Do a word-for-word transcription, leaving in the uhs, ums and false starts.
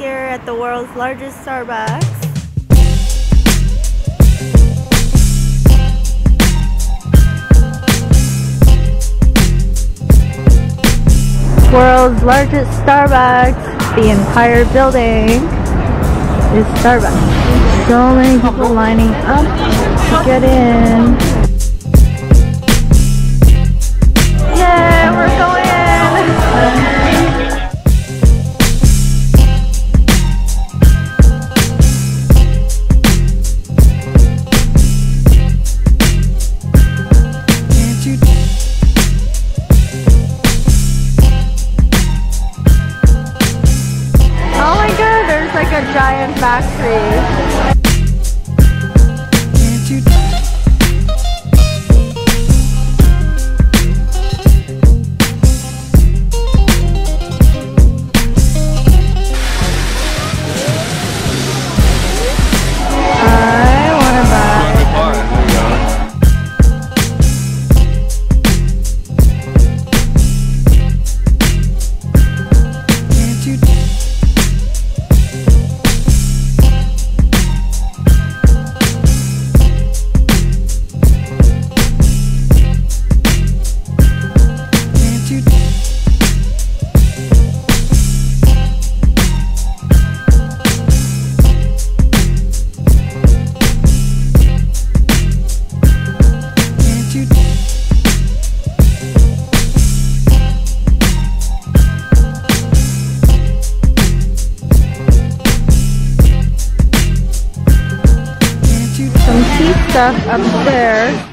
here at the world's largest Starbucks. World's largest Starbucks. The entire building is Starbucks. So many people lining up to get in. Yeah, we're going in. Oh my god, there's like a giant factory. Some tea stuff upstairs.